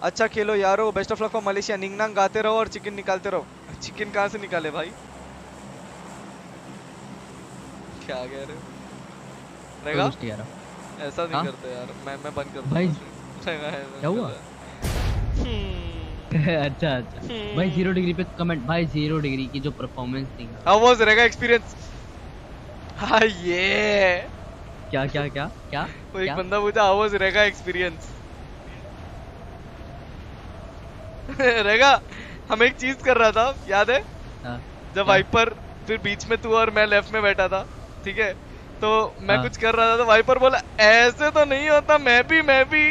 अच्छा खेलो यारो, best of luck for Malaysia. निंगनांग गाते रहो और चिकन निकालते रहो। चिकन कहाँ से निकाले भाई? क्या कह रहे हो? कोई रहेगा कुछ नहीं यार। ऐसा नहीं हाँ करते यार, मैं बंद कर भाई दूंगा stream। रहेगा ऐसा क्या नहीं हुआ? करता। अच्छा अच्छा भाई, 0 डिग्री पे कमेंट भाई, 0 डिग्री की जो परफॉर्मेंस थी ना। हाउ वाज रहेगा एक्सपीरियंस? हाँ ये क्या क्या क्या क्या वो एक क्या? बंदा पूछा हाउ वाज रहेगा एक्सपीरियंस। रहेगा, हम एक चीज कर रहा था याद है? हाँ जब क्या? वाइपर, फिर बीच में तू और मैं लेफ्ट में बैठा था, ठीक है? तो मैं हाँ कुछ कर रहा था तो वाइपर बोला ऐसे तो नहीं होता, मैं भी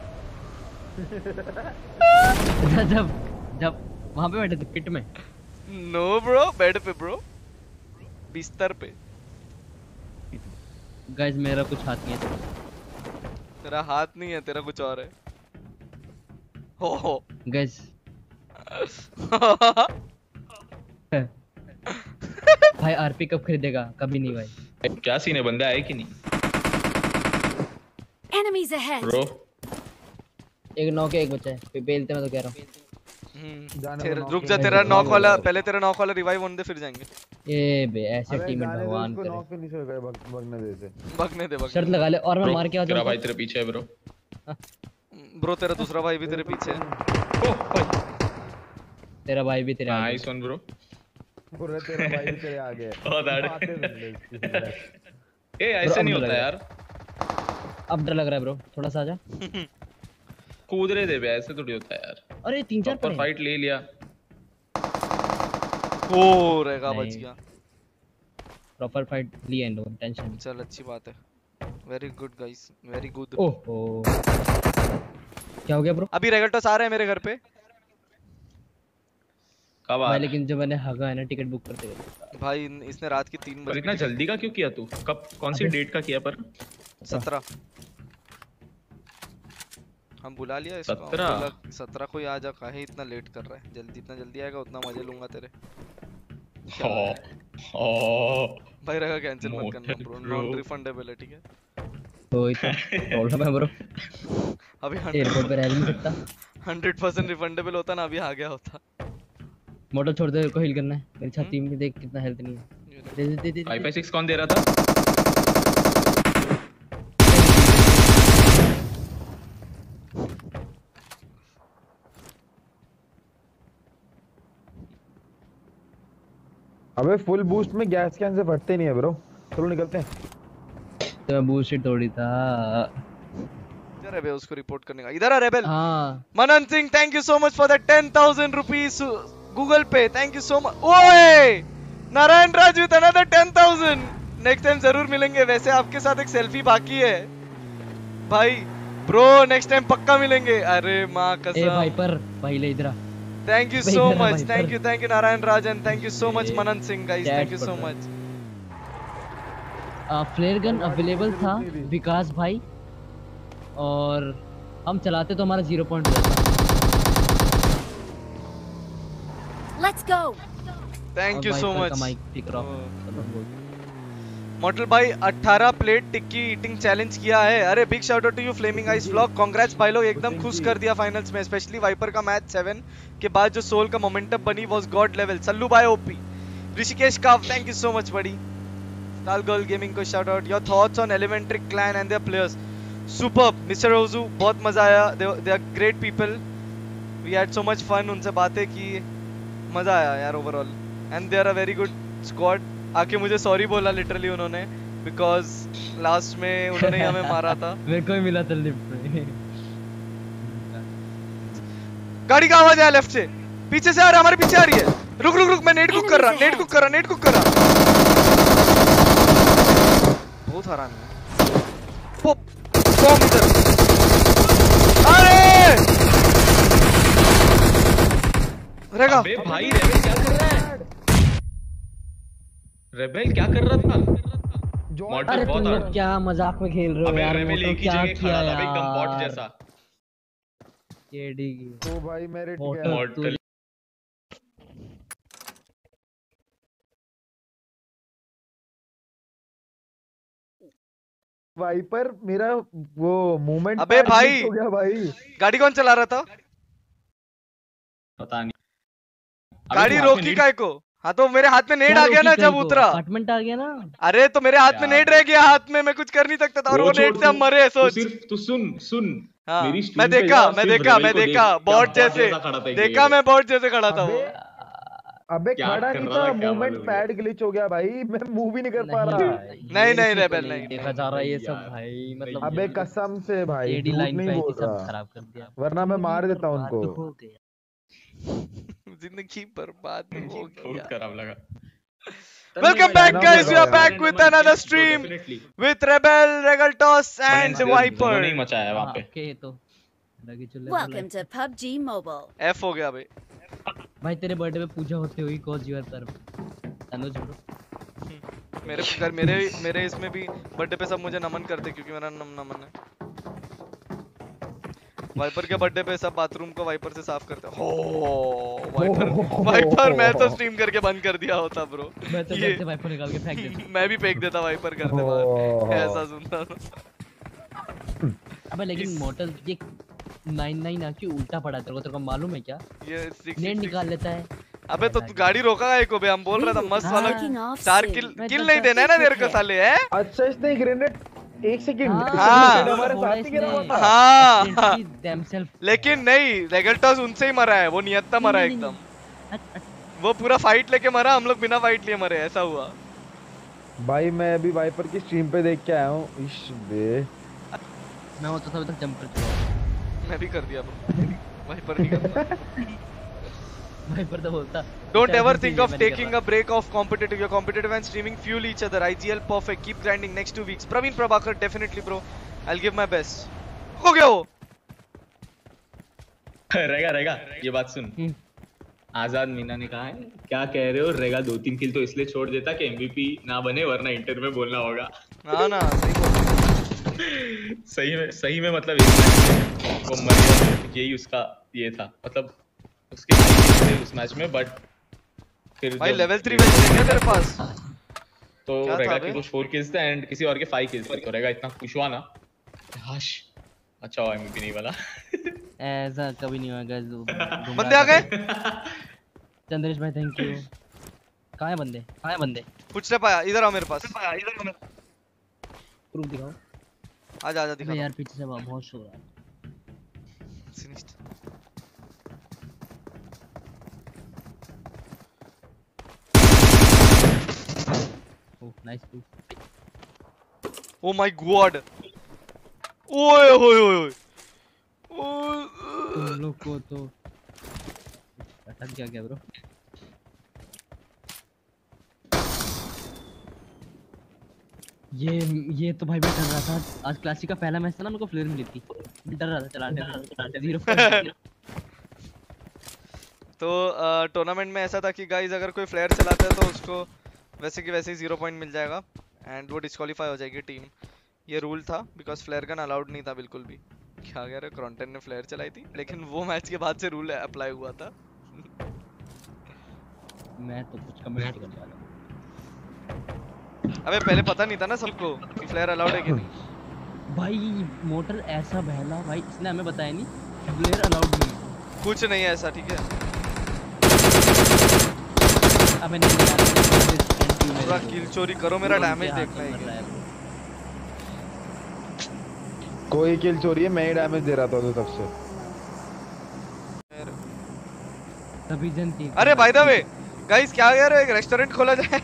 जब जब जब वहां पे बैठे थे पिट में। नो ब्रो, बेड पे ब्रो, बिस्तर पे। गाइस मेरा कुछ हाथ नहीं है। तेरा हाथ नहीं है, तेरा कुछ और है। हो गाइस भाई आरपी कब खरीदेगा? कभी नहीं भाई। क्या सीन है, बंदा आए कि नहीं Enemies ahead. ब्रो? एक नौ के एक बचा है, बेलते मैं तो कह रहा हूँ। रुक जा, तेरा नॉक वाला पहले, तेरा नॉक वाला रिवाइव होने दे फिर जाएंगे। ये बे ऐसे टीममेट भगवान करे। नॉक फिनिश हो गए, भगने दे से। भगने दे शर्त लगा ले और मैं ब्रो मार के आ तेरा जाऊँ भाई तो? तेरे पीछे है ब्रो। ब्रो तेरा दूसरा भाई भी तेरे पीछे है। तेरा भाई भी तेरे आगे। Nice one bro. पूरा तेरा भाई भी तेरे आगे है। बहुत बातें हार्ड। सुन ले इसकी। ए ऐसे नहीं होता यार, अब डर लग रहा है ब्रो, थोड़ा सा आजा। कूद रहे थे बे, ऐसे थोड़ी होता है यार। अरे 3-4 प्रॉपर पड़े। फाइट ले लिया। ओ रहेगा बच गया। प्रॉपर फाइट लिए इन लोगों, टेंशन नहीं। चल अच्छी बात है, very good guys, very good. ओहो क्या हो गया ब्रो? अभी रेगल्टोस आ रहे हैं मेरे घर पे कब आ भाई, रहा है? लेकिन जो मैंने हगा है ना टिकट बुक करते हुए। भाई। इसने रात की 3 पर बजे इतना जल्दी का क्यों किया तू? कब, कौन सी डेट का किया? पर 17 हम बुला लिया इसको। 17? 17 को ही आ जा, काहे इतना लेट कर रहा है? जल्दी, जितना जल्दी आएगा उतना मजे लूंगा तेरे। भाई रहेगा कैंसिल मत करना ब्रो, नॉन रिफंडेबल है, ठीक है? तो इतना प्रॉब्लम है ब्रो। अभी एयरपोर्ट पे रह भी नहीं सकता। 100% रिफंडेबल होता ना, अभी आ गया होता। मोटर छोड़ दे, मेरे को हील करना है। मेरी छाती में देख कितना हेल्थ नहीं है। दे दे दे दे। 5/6 कौन दे रहा था? अबे फुल बूस्ट में गैस कैन से फटते नहीं है ब्रो। चलो निकलते हैं। तो मैं बूस्ट तोड़ी था। इधर है बे, उसको रिपोर्ट करने का। इधर आ रेबेल। हाँ Manan Singh, thank you so much for the 10,000 rupees Google Pay. थैंक यू सो मच। ओए Narayan Raj with another 10,000। Next time जरूर मिलेंगे। वैसे आपके साथ एक सेल्फी बाकी है भाई। ब्रो नेक्स्ट टाइम पक्का मिलेंगे। अरे माँ कसम। ए भाई पर भाई ले इधर आ। Thank you so much, thank you Narayan Rajan, thank you so much Manan Singh guys, thank you so much. Flare gun available था विकास भाई, और हम चलाते तो हमारा 0 पॉइंट हो जाता। Let's go. Thank you so much much. Model भाई 18 प्लेट टिक्की ईटिंग चैलेंज किया है। अरे big shout out to you flaming ice vlog, congrats भाई लोग, एकदम खुश कर दिया फाइनल्स में। स्पेशली वाइपर का मैच 7 के बाद जो सोल का मोमेंटम बनी वाज गॉड लेवल। सल्लू भाई OP. Rishikesh Kav, thank you so much buddy. Stall girl gaming को shout out. Your thoughts on elementary clan and their players? Superb mister ओजू, बहुत मजा आया। They are great people, we had so much fun, उनसे बातें की, मजा आया यार overall. And they are a very good squad. आके मुझे सॉरी बोला लिटरली उन्होंने, बिकॉज लास्ट में उन्होंने ही हमें मारा था। मेरे को ही मिला था लिफ्ट में। गाड़ी का आवाज आया लेफ्ट से, पीछे से आ रहा, हमारे पीछे आ रही है। रुक रुक रुक, मैं नेट कुक कर रहा, नेट कुक कर रहा, नेट कुक कर रहा। बहुत हरामी है। पॉप बॉम्ब इधर। अरे रहेगा। अबे भाई रेबेल क्या कर रहा है? रेबेल क्या कर रहा था? अरे तुम लोग क्या मजाक में खेल रहे हो यार? रेबेल एक ही जगह खड़ा था एकदम बॉट जैसा। केडी ओ भाई मेरे मॉडल वाइपर मेरा वो मूवमेंट अबे भाई हो गया भाई। गाड़ी कौन चला रहा था? गाड़ी हाथ में रोकी नीड- काय को? हाँ तो मेरे हाथ में नेड क्या आ गया रोकी ना कहीं जब को? उतरा। अपार्टमेंट आ गया ना। अरे तो मेरे हाथ में यार। नेड रह गया, हाथ में मैं कुछ कर नहीं सकता था और वो छोड़, नेड से हम मरे, तू सोच। सिर्फ तू सुन हाँ मेरी मैं स्ट्रीम पे देखा जा और मैं सिर्फ देखा रेबल मैं को देख, देखा क्या बॉट जैसे खड़ा था एक देखा जगह मैं बॉट जैसे खड़ा था वो। अबे क्या खड़ा कर नहीं रहा था, था, क्या मूवमेंट मालूम पैड ग्लिच हो गया भाई, मैं मूव ही नहीं कर पा नहीं रहा। भाई, नहीं, ये नहीं, किसी को रेबेल, नहीं नहीं, देखा जा रहा है ये नहीं सब यार। भाई, मतलब अबे कसम से भाई एडी झूठ लाइन नहीं पे आई बोल थी, सब रहा, खराब कर दिया। वरना मैं मार देता उनको। बर्बाद हो गया। जिंदगी बर्बाद हो बहुत गया। खराब लगा। Welcome back, Enough guys. We are लगाओ back यार। with another stream with Rebel, Regaltos, and उन्होंने ही Viper. मचाया है वहाँ हाँ, पे। ओके तो लगी चले Welcome to PUBG Mobile. F हो गया भाई। भाई तेरे बर्थडे पे पूजा होती हुई कॉज यूर पर अनुज ब्रो। मेरे इसमें भी बर्थडे पे सब मुझे नमन करते क्योंकि मेरा नाम नमन है। वाइपर के बर्थडे पे सब बाथरूम को वाइपर से साफ करते हैं। हो वाइपर मैं तो स्ट्रीम करके बंद कर दिया होता ब्रो। मैं तो ये घर से वाइपर निकाल के फेंक देता। मैं भी फेंक देता वाइपर करते बाहर, ऐसा सुनता था। अबे लेकिन मोटल ये 99 आके उल्टा पड़ा है, तेरे को मालूम है क्या? ये नेट निकाल लेता है। अबे तो तू गाड़ी रोका है को बे, हम बोल रहा था मस्त वाला Taking off 4 soon. किल नहीं देना है ना तेरे को साले है। अच्छा इसने ग्रेनेड, एक सेकंड हाँ। हमारे साथ ही गिरा हुआ था। हाँ themselves लेकिन नहीं, रेगल्टॉस उनसे ही मरा है, वो नियत्ता मरा है एकदम। वो पूरा फाइट लेके मरा, हम लोग बिना फाइट लिए मरे, ऐसा हुआ। भाई मैं अभी वाइपर की स्ट्रीम पे देख के आया हूँ। इश बे मैं होता था अभी तक जंप कर चुका। मैं भी कर दिया ब्रो, वाइपर नहीं करता। वाइपर तो बोलता Don't ever think of taking a break off competitive. Your competitive and streaming fuel each other. IGL perfect. Keep grinding next 2 weeks. Praveen Prabhakar definitely bro. I'll give my best. हो गया वो। रहेगा ये बात सुन। आजाद मीना ने कहा है क्या कह रहे हो, रेगा 2-3 किल तो इसलिए छोड़ देता कि एमवीपी ना बने, वरना इंटर में बोलना होगा। हाँ ना सही बोल। सही में मतलब इस मैच में वो मर गया, यही उसका ये था, मतलब उसके उस मैच में। बट फिर भाई लेवल 3 वेस्ट है क्या तेरे पास? तो क्या रेगा था के बे? कुछ 4 किल्स थे एंड किसी और के 5 किल्स थे, तो रेगा इतना खुश हुआ ना, हाश अच्छा हुआ एमवीपी नहीं वाला। ऐसा कभी नहीं होगा गाइस। बंदे आ गए? चंद्रेश भाई थैंक यू। कहाँ है बंदे? कुछ नहीं पाया, इधर आओ मेरे पास। प्रूफ दिखाओ। आजा अबे दिखा। यार पीछे से बहुत शोर आ रहा है। सिनिस्ट। Oh nice proof. Oh my god. ओए होए होए। तुम लोग को तो अटक गया ब्रो। ये तो भाई मैं डर रहा था। आज क्लासिक का पहला मैच था ना, मेरे को फ्लेयर मिली थी, डर रहा था चलाने 0 तो टूर्नामेंट में ऐसा था कि गाइस अगर कोई फ्लेयर चलाता है तो उसको वैसे की वैसे ही 0 पॉइंट मिल जाएगा एंड वो डिस्क्वालीफाई हो जाएगी टीम। ये रूल था बिकॉज फ्लेयर गन अलाउड नहीं था बिल्कुल भी। क्या कह रहे हो, क्रॉन्टन ने फ्लेयर चलाई थी लेकिन वो मैच के बाद से रूल अप्लाई हुआ था। मैं तो कुछ कमेंट करने वाला हूं। अबे पहले पता नहीं था ना सबको कि फ्लेयर अलाउड है कि नहीं। भाई मोटर ऐसा बहला भाई, इसने हमें बताया नहीं फ्लेयर अलाउड नहीं है। कुछ नहीं है ऐसा, ठीक है। अबे नहीं यार पूरा किल चोरी करो, मेरा डैमेज देखना है। कोई किल चोरी है, मैं ही डैमेज दे रहा था तो तब से। तभी जनती। अरे बाय द वे गाइस क्या कह रहे हो, एक रेस्टोरेंट खोला जाए?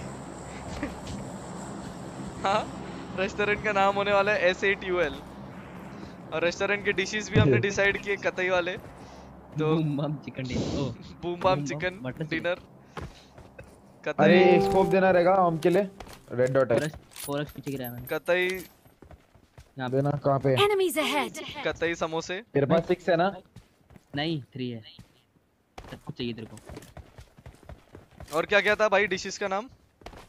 हाँ रेस्टोरेंट का नाम होने वाला है SATUL और रेस्टोरेंट के डिशेस भी हमने डिसाइड किए कतई वाले। तो boom bam chicken dinner, oh boom bam chicken dinner कतई। अरे स्कोप देना रहेगा हम के लिए, रेड डॉट है। फोरक्स पीछे गिरा है मैंने कतई यहां पे। देना कहां पे? Enemies ahead. कतई समोसे। तेरे पास 6 है ना? नहीं 3 है, सब कुछ चाहिए तेरे को। और क्या क्या था भाई डिशेस का नाम?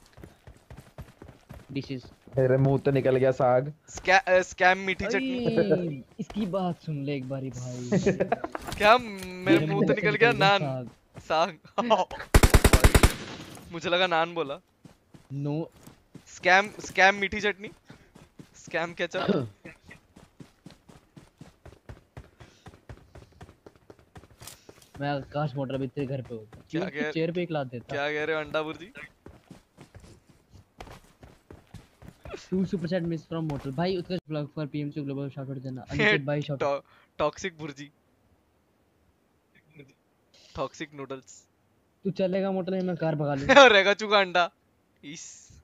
डिशेस तेरे मुंह तो निकल गया साग। स्कैम मीठी चटनी। इसकी बात सुन ले एक बारी भाई। क्या मेरे मुंह तो निकल गया नान साग। मुझे लगा नान बोला। नो स्कैम मीठी चटनी, स्कैम केचप। मैं आकाश मोटर भी तेरे घर पे होता क्या चेयर कह- चेयर पे एक लात देता क्या कह रहे हो अंडा बुर्जी? 2 super chat miss from motor भाई उसका ब्लॉग फॉर पीएम से ग्लोबल शाउट आउट देना अनिकेत भाई shout toxic bhurji, toxic noodles. तू चलेगा मोटर में मैं कार भगा लूंगा रहेगा चुका अंडा। इस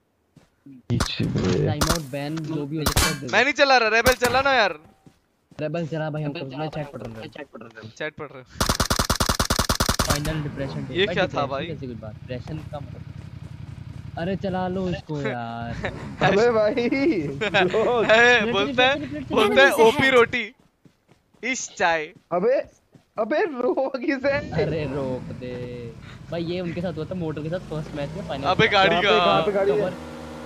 टाइम आउट बैन जो भी हो सकता है मैं नहीं चला रहा, रेबल चला ना यार। रेबल चला भाई हम तो मैं चैट पढ़ रहा हूं चैट पढ़ रहे हो। फाइनल डिप्रेशन ये क्या था भाई? कैसी कोई बात डिप्रेशन का मतलब अरे चला लो इसको यार अबे भाई लोग, बोलते हैं ओपी रोटी इस चाय। अबे अबे रोक इसे। अरे रोक दे भाई ये उनके साथ हुआ था मोटर के साथ फर्स्ट मैच में फाइनल अबे गाड़ी कहाँ पे का गाड़ी है?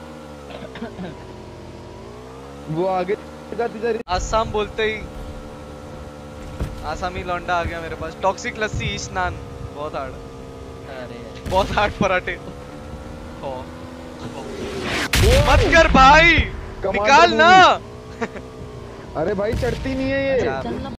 वो आगे जाती जा रही। आसाम बोलते ही आसामी लौंडा आ गया मेरे पास। टॉक्सिक लस्सी स्नान बहुत हार्ड, अरे बहुत हार्ड पराठे। ओ मत कर भाई, कमांडो निकाल ना। अरे भाई चढ़ती नहीं है ये। अच्छा।